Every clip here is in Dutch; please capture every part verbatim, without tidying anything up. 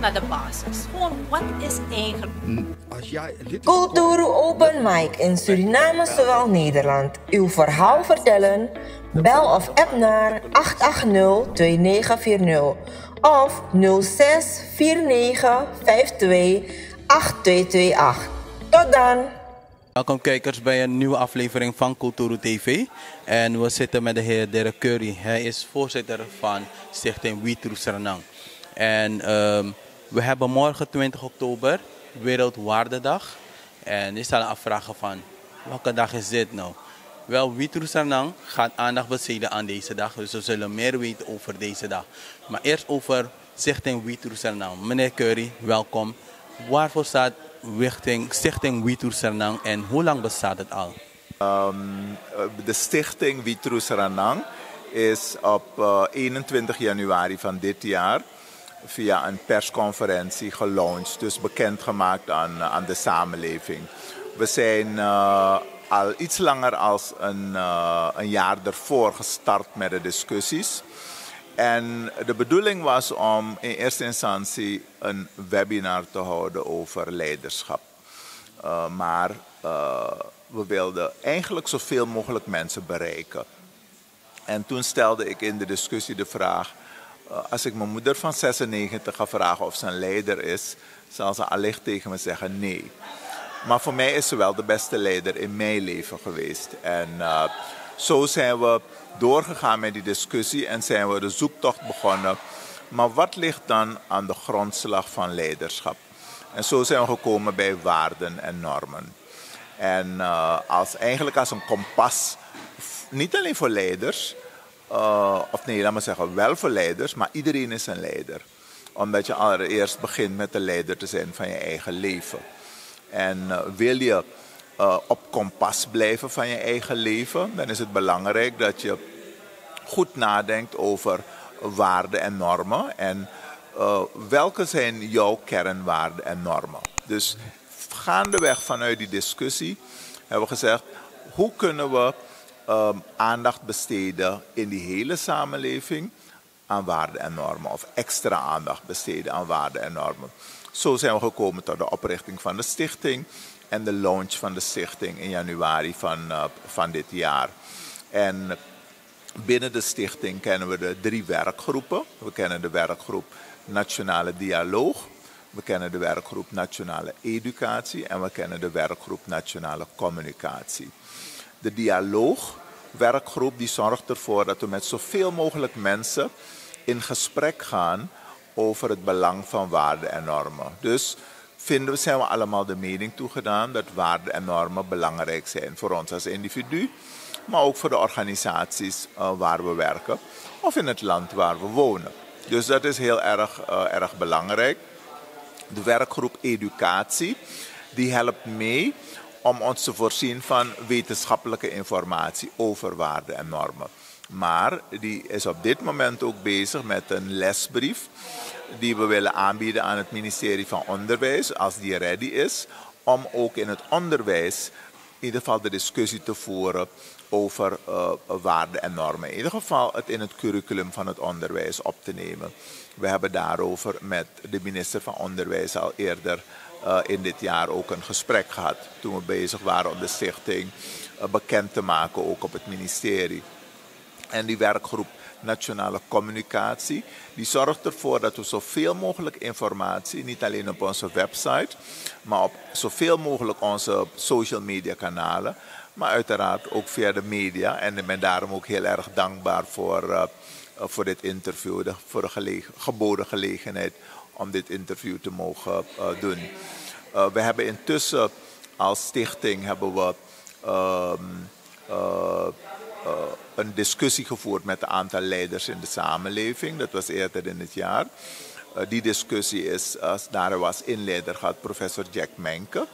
naar de basis. Gewoon, wat is eigenlijk... Als jij lid... Kulturu Open Mic in Suriname zowel Nederland. Uw verhaal vertellen? Bel of app naar acht acht nul twee negen vier nul of nul zes vier negen vijf twee acht twee twee acht. Tot dan! Welkom kijkers bij een nieuwe aflevering van Kulturu T V. En we zitten met de heer Derek Curry. Hij is voorzitter van Stichting We True Suriname. En um, we hebben morgen twintig oktober, Wereldwaardedag. En je zal je afvragen van, welke dag is dit nou? Wel, We True Suriname gaat aandacht besteden aan deze dag. Dus we zullen meer weten over deze dag. Maar eerst over Stichting We True Suriname. Meneer Curry, welkom. Waarvoor staat Stichting We True Suriname en hoe lang bestaat het al? Um, de Stichting We True Suriname is op uh, eenentwintig januari van dit jaar via een persconferentie gelaunched, dus bekendgemaakt aan, aan de samenleving. We zijn uh, al iets langer als een, uh, een jaar ervoor gestart met de discussies. En de bedoeling was om in eerste instantie een webinar te houden over leiderschap. Uh, maar uh, we wilden eigenlijk zoveel mogelijk mensen bereiken. En toen stelde ik in de discussie de vraag, uh, als ik mijn moeder van zesennegentig ga vragen of ze een leider is, zal ze allicht tegen me zeggen nee. Maar voor mij is ze wel de beste leider in mijn leven geweest. En uh, zo zijn we doorgegaan met die discussie en zijn we de zoektocht begonnen. Maar wat ligt dan aan de grondslag van leiderschap? En zo zijn we gekomen bij waarden en normen. En uh, als, eigenlijk als een kompas, niet alleen voor leiders, uh, of nee, laat maar zeggen, wel voor leiders, maar iedereen is een leider. Omdat je allereerst begint met de leider te zijn van je eigen leven. En uh, wil je uh, op kompas blijven van je eigen leven, dan is het belangrijk dat je goed nadenkt over waarden en normen. En uh, welke zijn jouw kernwaarden en normen? Dus gaandeweg vanuit die discussie hebben we gezegd, hoe kunnen we um, aandacht besteden in die hele samenleving aan waarden en normen. Of extra aandacht besteden aan waarden en normen. Zo zijn we gekomen tot de oprichting van de stichting en de launch van de stichting in januari van, uh, van dit jaar. En binnen de stichting kennen we de drie werkgroepen. We kennen de werkgroep Nationale Dialoog. We kennen de werkgroep Nationale Educatie. En we kennen de werkgroep Nationale Communicatie. De dialoogwerkgroep die zorgt ervoor dat we met zoveel mogelijk mensen in gesprek gaan over het belang van waarden en normen. Dus vinden we, zijn we allemaal de mening toegedaan dat waarden en normen belangrijk zijn voor ons als individu, maar ook voor de organisaties uh, waar we werken of in het land waar we wonen. Dus dat is heel erg, uh, erg belangrijk. De werkgroep Educatie die helpt mee om ons te voorzien van wetenschappelijke informatie over waarden en normen. Maar die is op dit moment ook bezig met een lesbrief die we willen aanbieden aan het ministerie van Onderwijs, als die ready is, om ook in het onderwijs in ieder geval de discussie te voeren over uh, waarden en normen. In ieder geval het in het curriculum van het onderwijs op te nemen. We hebben daarover met de minister van Onderwijs al eerder uh, in dit jaar ook een gesprek gehad, toen we bezig waren om de stichting uh, bekend te maken, ook op het ministerie. En die werkgroep Nationale Communicatie, die zorgt ervoor dat we zoveel mogelijk informatie, niet alleen op onze website, maar op zoveel mogelijk onze social media kanalen, maar uiteraard ook via de media. En ik ben daarom ook heel erg dankbaar voor, uh, voor dit interview, de, voor de gelege, geboden gelegenheid om dit interview te mogen uh, doen. Uh, we hebben intussen als stichting hebben we uh, uh, Uh, een discussie gevoerd met een aantal leiders in de samenleving. Dat was eerder in het jaar. Uh, die discussie is, uh, daar was inleider gehad professor Jack Menke.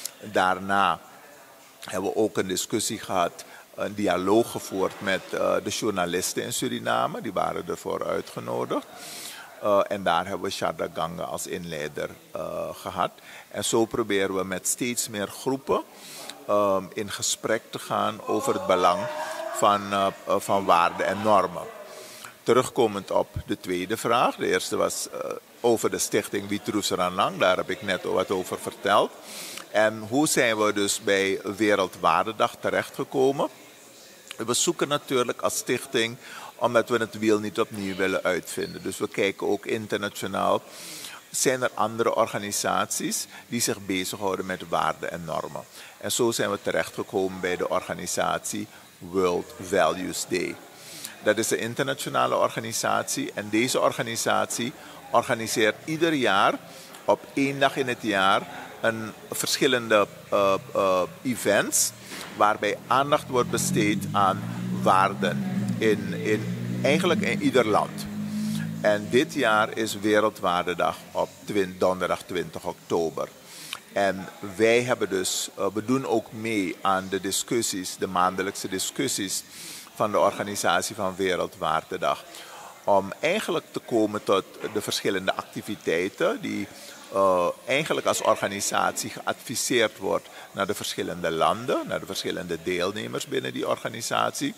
Daarna hebben we ook een discussie gehad, een dialoog gevoerd met uh, de journalisten in Suriname. Die waren ervoor uitgenodigd. Uh, en daar hebben we Sharda Ganga als inleider uh, gehad. En zo proberen we met steeds meer groepen uh, in gesprek te gaan over het belang van, uh, van waarden en normen. Terugkomend op de tweede vraag. De eerste was, uh, over de stichting Witrus Ranang. Daar heb ik net wat over verteld. En hoe zijn we dus bij Wereldwaardendag terechtgekomen? We zoeken natuurlijk als stichting, omdat we het wiel niet opnieuw willen uitvinden. Dus we kijken ook internationaal. Zijn er andere organisaties die zich bezighouden met waarden en normen? En zo zijn we terechtgekomen bij de organisatie World Values Day. Dat is een internationale organisatie en deze organisatie organiseert ieder jaar op één dag in het jaar een verschillende uh, uh, events waarbij aandacht wordt besteed aan waarden in, in, eigenlijk in ieder land. En dit jaar is Wereldwaardendag op donderdag twintig oktober. En wij hebben dus, uh, we doen ook mee aan de discussies, de maandelijkse discussies van de organisatie van Wereldwaardendag. Om eigenlijk te komen tot de verschillende activiteiten die uh, eigenlijk als organisatie geadviseerd wordt naar de verschillende landen, naar de verschillende deelnemers binnen die organisatie.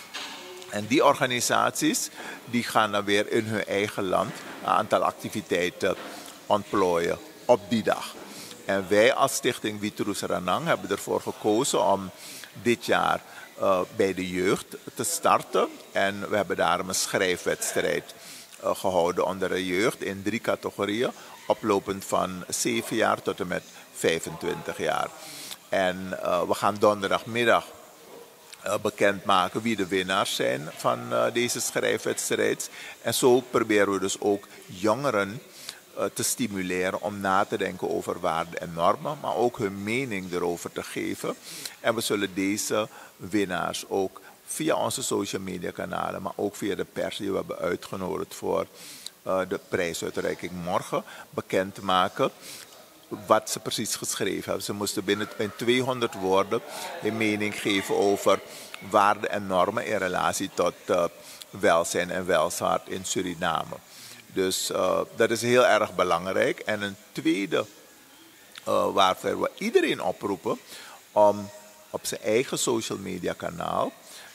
En die organisaties die gaan dan weer in hun eigen land een aantal activiteiten ontplooien op die dag. En wij als stichting Witrus Ranang hebben ervoor gekozen om dit jaar uh, bij de jeugd te starten. En we hebben daarom een schrijfwedstrijd uh, gehouden onder de jeugd in drie categorieën. Oplopend van zeven jaar tot en met vijfentwintig jaar. En uh, we gaan donderdagmiddag uh, bekendmaken wie de winnaars zijn van uh, deze schrijfwedstrijd. En zo proberen we dus ook jongeren te stimuleren om na te denken over waarden en normen, maar ook hun mening erover te geven. En we zullen deze winnaars ook via onze social media kanalen, maar ook via de pers die we hebben uitgenodigd voor uh, de prijsuitreiking morgen, bekendmaken wat ze precies geschreven hebben. Ze moesten binnen in tweehonderd woorden hun mening geven over waarden en normen in relatie tot uh, welzijn en welvaart in Suriname. Dus uh, dat is heel erg belangrijk. En een tweede uh, waarvoor we iedereen oproepen om op zijn eigen social media kanaal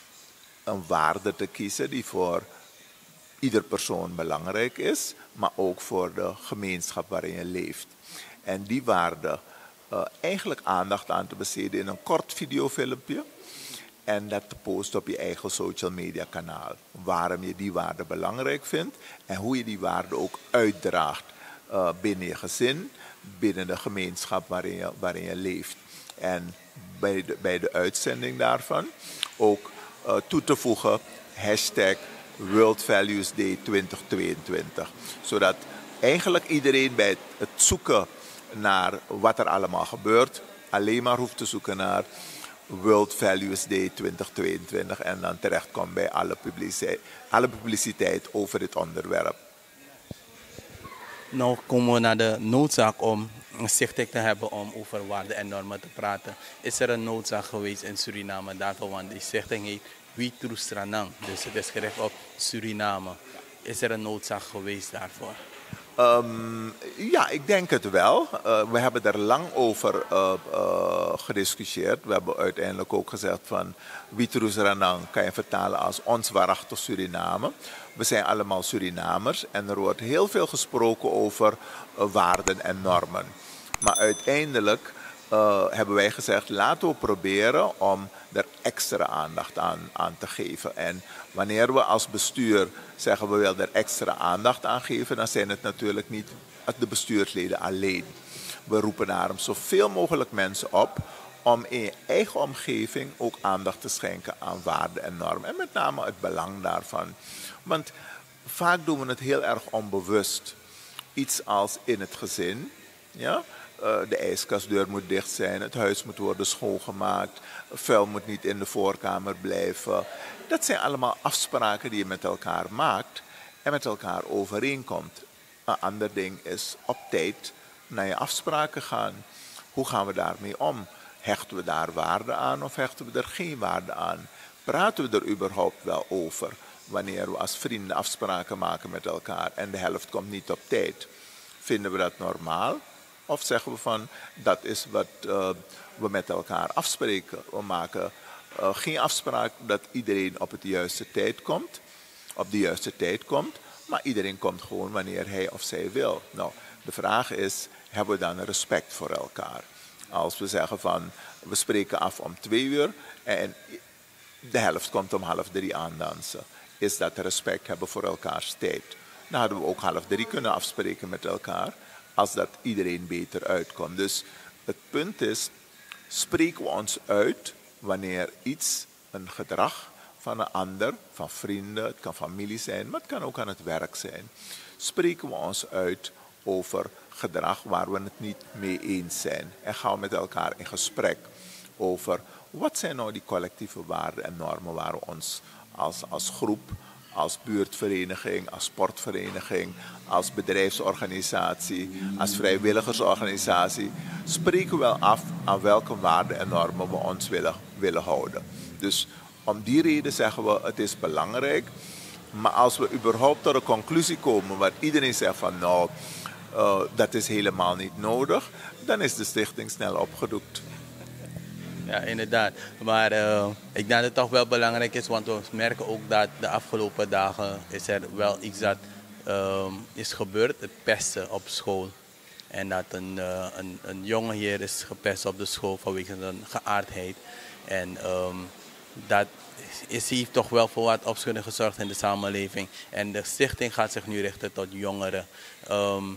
een waarde te kiezen die voor ieder persoon belangrijk is, maar ook voor de gemeenschap waarin je leeft. En die waarde uh, eigenlijk aandacht aan te besteden in een kort videofilmpje. En dat te posten op je eigen social media kanaal. Waarom je die waarde belangrijk vindt. En hoe je die waarde ook uitdraagt uh, binnen je gezin. Binnen de gemeenschap waarin je, waarin je leeft. En bij de, bij de uitzending daarvan ook uh, toe te voegen. Hashtag World Values Day twintig tweeëntwintig. Zodat eigenlijk iedereen bij het zoeken naar wat er allemaal gebeurt. Alleen maar hoeft te zoeken naar World Values Day twintig tweeëntwintig en dan terechtkomt bij alle publiciteit, alle publiciteit over dit onderwerp. Nou komen we naar de noodzaak om een stichting te hebben om over waarden en normen te praten. Is er een noodzaak geweest in Suriname daarvoor, want die stichting heet Witrus Ranang, dus het is gericht op Suriname. Is er een noodzaak geweest daarvoor? Um, ja, ik denk het wel. Uh, we hebben er lang over uh, uh, gediscussieerd. We hebben uiteindelijk ook gezegd van Witrus Ranang kan je vertalen als ons waarachtig Suriname. We zijn allemaal Surinamers en er wordt heel veel gesproken over uh, waarden en normen. Maar uiteindelijk uh, hebben wij gezegd laten we proberen om er extra aandacht aan, aan te geven. En wanneer we als bestuur zeggen we willen er extra aandacht aan geven, dan zijn het natuurlijk niet de bestuursleden alleen. We roepen daarom zoveel mogelijk mensen op om in je eigen omgeving ook aandacht te schenken aan waarden en normen. En met name het belang daarvan. Want vaak doen we het heel erg onbewust. Iets als in het gezin. Ja? Uh, de ijskastdeur moet dicht zijn, het huis moet worden schoongemaakt, vuil moet niet in de voorkamer blijven. Dat zijn allemaal afspraken die je met elkaar maakt en met elkaar overeenkomt. Een ander ding is op tijd naar je afspraken gaan. Hoe gaan we daarmee om? Hechten we daar waarde aan of hechten we er geen waarde aan? Praten we er überhaupt wel over wanneer we als vrienden afspraken maken met elkaar en de helft komt niet op tijd? Vinden we dat normaal? Of zeggen we van, dat is wat uh, we met elkaar afspreken. We maken uh, geen afspraak dat iedereen op, het juiste tijd komt, op de juiste tijd komt. Maar iedereen komt gewoon wanneer hij of zij wil. Nou, de vraag is, hebben we dan respect voor elkaar? Als we zeggen van, we spreken af om twee uur en de helft komt om half drie aandansen. Is dat respect hebben voor elkaars tijd? Dan hadden we ook half drie kunnen afspreken met elkaar, als dat iedereen beter uitkomt. Dus het punt is, spreken we ons uit wanneer iets, een gedrag van een ander, van vrienden, het kan familie zijn, maar het kan ook aan het werk zijn. Spreken we ons uit over gedrag waar we het niet mee eens zijn. En gaan we met elkaar in gesprek over wat zijn nou die collectieve waarden en normen waar we ons als, als groep, als buurtvereniging, als sportvereniging, als bedrijfsorganisatie, als vrijwilligersorganisatie, spreken we wel af aan welke waarden en normen we ons willen, willen houden. Dus om die reden zeggen we, het is belangrijk. Maar als we überhaupt tot een conclusie komen waar iedereen zegt van nou, uh, dat is helemaal niet nodig, dan is de stichting snel opgedoekt. Ja, inderdaad. Maar uh, ik denk dat het toch wel belangrijk is, want we merken ook dat de afgelopen dagen is er wel iets dat uh, is gebeurd, het pesten op school. En dat een, uh, een, een jongen hier is gepest op de school vanwege zijn geaardheid. En um, dat is, heeft toch wel voor wat opschudding gezorgd in de samenleving. En de stichting gaat zich nu richten tot jongeren um,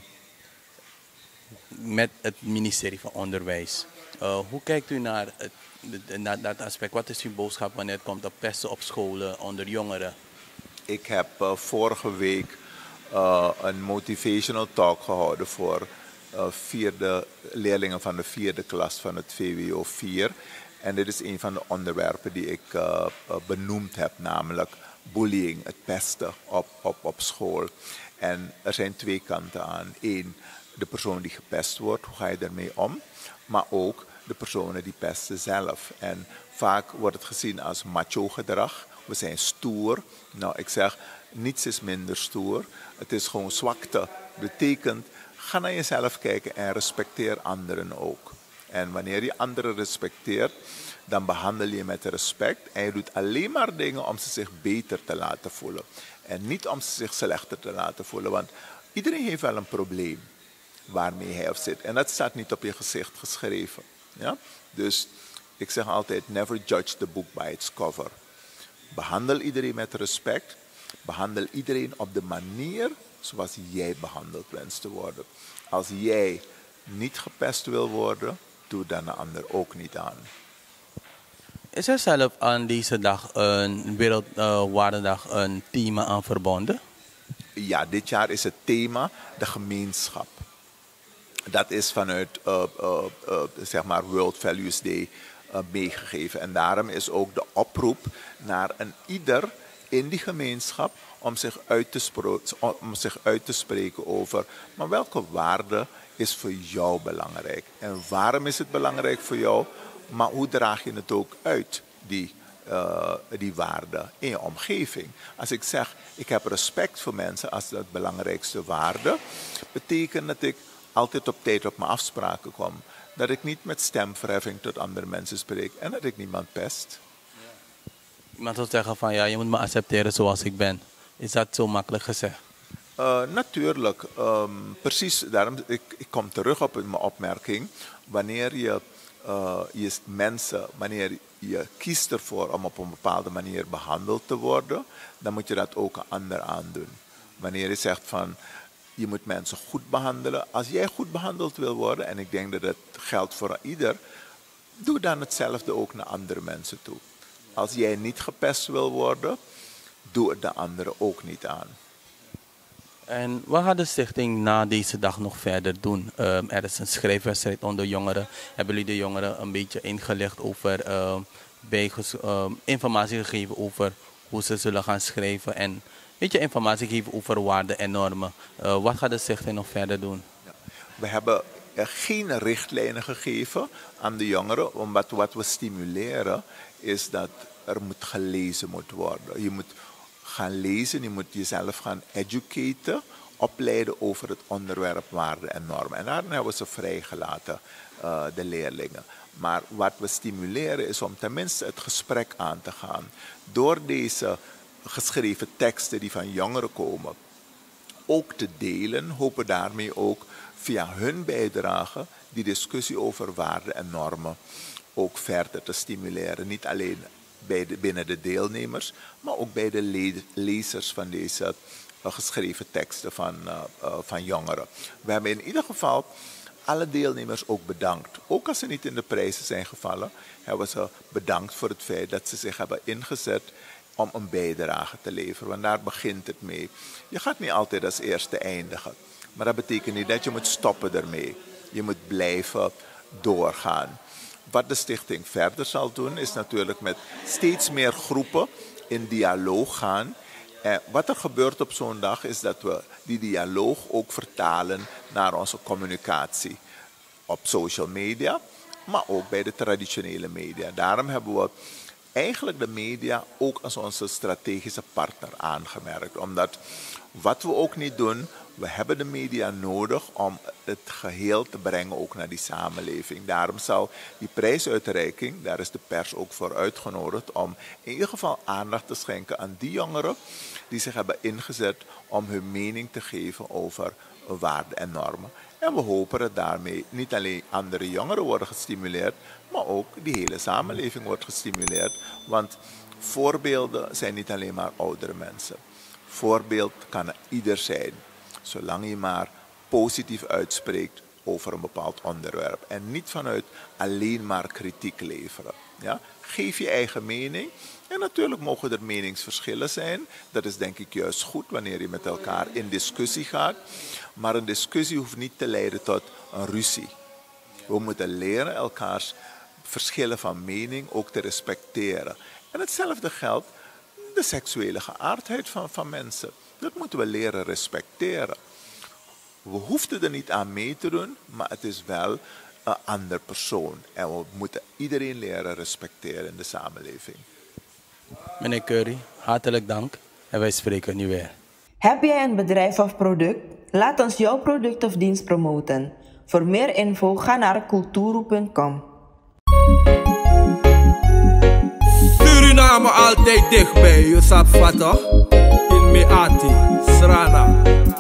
met het ministerie van Onderwijs. Uh, hoe kijkt u naar, het, naar dat aspect? Wat is uw boodschap wanneer het komt op pesten op scholen onder jongeren? Ik heb uh, vorige week uh, een motivational talk gehouden voor uh, vierde leerlingen van de vierde klas van het V W O vier. En dit is een van de onderwerpen die ik uh, benoemd heb, namelijk bullying, het pesten op, op, op school. En er zijn twee kanten aan. Eén, de persoon die gepest wordt, hoe ga je daarmee om? Maar ook de personen die pesten zelf. En vaak wordt het gezien als macho gedrag. We zijn stoer. Nou, ik zeg, niets is minder stoer. Het is gewoon zwakte. Betekent, ga naar jezelf kijken en respecteer anderen ook. En wanneer je anderen respecteert, dan behandel je met respect. En je doet alleen maar dingen om ze zich beter te laten voelen. En niet om ze zich slechter te laten voelen. Want iedereen heeft wel een probleem waarmee hij of zit. En dat staat niet op je gezicht geschreven. Ja? Dus ik zeg altijd, never judge the book by its cover. Behandel iedereen met respect. Behandel iedereen op de manier zoals jij behandeld wenst te worden. Als jij niet gepest wil worden, doe dan de ander ook niet aan. Is er zelf aan deze dag, een Wereldwaardendag, uh, een thema aan verbonden? Ja, dit jaar is het thema de gemeenschap. Dat is vanuit uh, uh, uh, zeg maar World Values Day uh, meegegeven. En daarom is ook de oproep naar een ieder in die gemeenschap om zich uit te, spro- om zich uit te spreken over, maar welke waarde is voor jou belangrijk? En waarom is het belangrijk voor jou? Maar hoe draag je het ook uit, die, uh, die waarde in je omgeving? Als ik zeg, ik heb respect voor mensen als de belangrijkste waarde, betekent dat ik altijd op tijd op mijn afspraken kom. Dat ik niet met stemverheffing tot andere mensen spreek en dat ik niemand pest. Iemand zal zeggen van ja, je moet me accepteren zoals ik ben. Is dat zo makkelijk gezegd? Uh, natuurlijk, um, precies. Daarom, ik, ik kom terug op mijn opmerking. Wanneer je, uh, je mensen, wanneer je kiest ervoor om op een bepaalde manier behandeld te worden, dan moet je dat ook een ander aandoen. Wanneer je zegt van, je moet mensen goed behandelen. Als jij goed behandeld wil worden, en ik denk dat dat geldt voor ieder, doe dan hetzelfde ook naar andere mensen toe. Als jij niet gepest wil worden, doe het de anderen ook niet aan. En wat gaat de stichting na deze dag nog verder doen? Um, er is een schrijfwedstrijd onder jongeren. Hebben jullie de jongeren een beetje ingelicht over, uh, bijges- uh, informatie gegeven over hoe ze zullen gaan schrijven? En een beetje informatie geven over waarden en normen. Uh, wat gaat de stichting nog verder doen? Ja. We hebben er geen richtlijnen gegeven aan de jongeren. Omdat wat we stimuleren is dat er moet gelezen moet worden. Je moet gaan lezen, je moet jezelf gaan educaten, opleiden over het onderwerp waarden en normen. En daarin hebben we ze vrijgelaten, uh, de leerlingen. Maar wat we stimuleren is om tenminste het gesprek aan te gaan. Door deze geschreven teksten die van jongeren komen, ook te delen, hopen daarmee ook via hun bijdrage die discussie over waarden en normen ook verder te stimuleren. Niet alleen bij de, binnen de deelnemers, maar ook bij de le lezers van deze uh, geschreven teksten van, uh, uh, van jongeren. We hebben in ieder geval alle deelnemers ook bedankt. Ook als ze niet in de prijzen zijn gevallen, hebben ze bedankt voor het feit dat ze zich hebben ingezet om een bijdrage te leveren. Want daar begint het mee. Je gaat niet altijd als eerste eindigen. Maar dat betekent niet dat je moet stoppen ermee. Je moet blijven doorgaan. Wat de stichting verder zal doen, is natuurlijk met steeds meer groepen in dialoog gaan. En wat er gebeurt op zo'n dag, is dat we die dialoog ook vertalen naar onze communicatie. Op social media, maar ook bij de traditionele media. Daarom hebben we eigenlijk de media ook als onze strategische partner aangemerkt. Omdat wat we ook niet doen, we hebben de media nodig om het geheel te brengen ook naar die samenleving. Daarom zal die prijsuitreiking, daar is de pers ook voor uitgenodigd, om in ieder geval aandacht te schenken aan die jongeren die zich hebben ingezet om hun mening te geven over waarden en normen. En we hopen dat daarmee niet alleen andere jongeren worden gestimuleerd, maar ook die hele samenleving wordt gestimuleerd. Want voorbeelden zijn niet alleen maar oudere mensen. Voorbeeld kan er ieder zijn, zolang je maar positief uitspreekt over een bepaald onderwerp. En niet vanuit alleen maar kritiek leveren. Ja? Geef je eigen mening. En natuurlijk mogen er meningsverschillen zijn. Dat is denk ik juist goed wanneer je met elkaar in discussie gaat. Maar een discussie hoeft niet te leiden tot een ruzie. We moeten leren elkaars verschillen van mening ook te respecteren. En hetzelfde geldt de seksuele geaardheid van, van mensen. Dat moeten we leren respecteren. We hoefden er niet aan mee te doen, maar het is wel een ander persoon. En we moeten iedereen leren respecteren in de samenleving. Meneer Curry, hartelijk dank en wij spreken nu weer. Heb jij een bedrijf of product? Laat ons jouw product of dienst promoten. Voor meer info ga naar kulturu punt com. Suriname altijd dichtbij, je sapt toch? In Meati, Srana.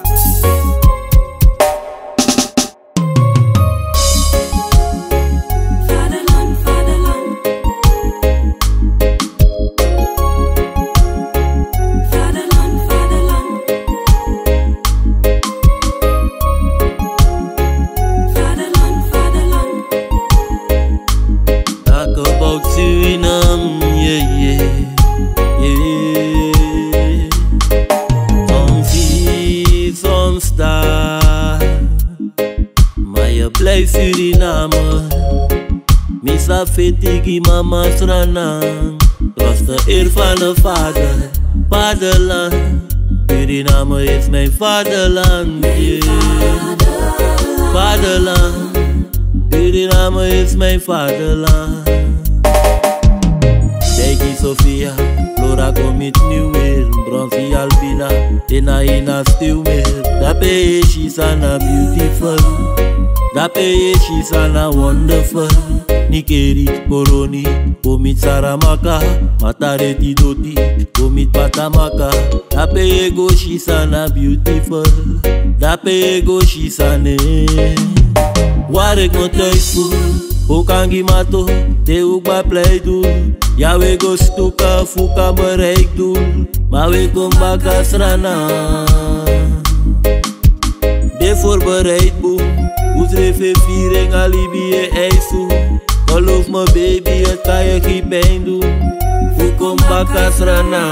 Suriname, misa fetigi mama Sranang, was de eer van de vader, vaderland. Suriname is mijn vaderland, yeah. Vaderland, Suriname is mijn vaderland. Degi Sofia, Flora komit nu weer, Bronzy Albina, Ina Ina still meer. Dape she's ana beautiful. Dape she's ana wonderful. Nikeri, Boroni, komit Saramaka, Matareti Doti, komit Patamaka. Dape go she's ana beautiful. Dape go she's ane. Waar ik me thuis voel, ook angi mato, te ook bij plei doen. Ja we go stuka, fuka bereik doen, maar we kom baka Srana. De voorbereid boem, oezrefe viering alibi e eisu. Geloof me baby, het kan je geen pijn doen. Fukom baka Srana.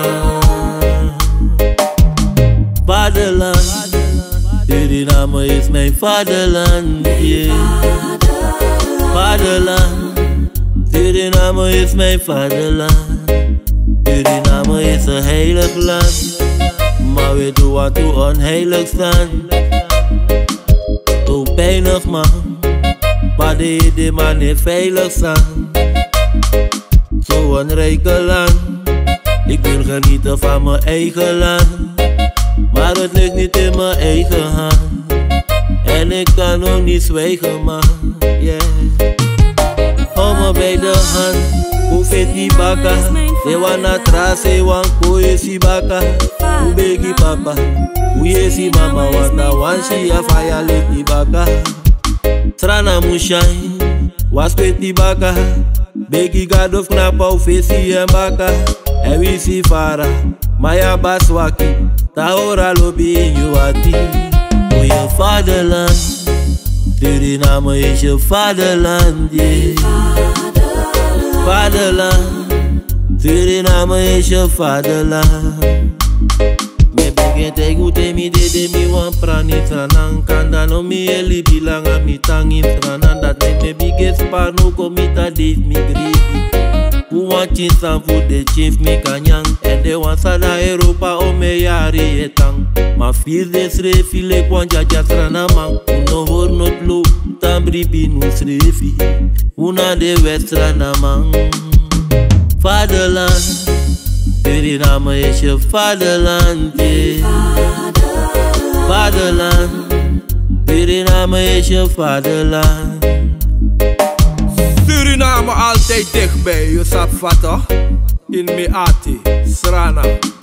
Vaderland, Suriname is mijn vaderland, yeah. Vaderland, Suriname is mijn vaderland. Suriname is een heilig land, maar we doen wat toe onheilig staan. Zo pijnig man, maar de de man is veilig staan. Zo een rijke land, ik wil genieten van mijn eigen land. Maar het ligt niet in mijn eigen hand, en ik kan ook niet zwijgen man, yeah. Hou me bij de hand, hoef het niet bakken. They wanna trace one koesi baka. Who begi papa? Who yesi mama wanta one she a fire lady baka. Trana mushine, was kweti baka. Begi God of knapa u fesi en baka. En we si fara, maya baswaki. Taora lobi in you ati. Oh your fatherland, Suriname is your fatherland, yeah. Fatherland, Suriname is your fatherland. Me begin te gute mi de de mi wan prani tranan. Kanda no mi eli bilang a mi tangin tranan. Dat make me biggest par no komita date mi greedy. Who want chin san food de chief me kanyang. And they want sada Europa o me yari etang. Ma feel de sre file kwan jaja trana man. Uno hor not low, tambri binu srefi. Una de west trana man. Fatherland, Suriname is your fatherland, yeah. Fatherland, Suriname is your fatherland. Suriname altijd dichtbij, je zat vatten in Meati, Srana.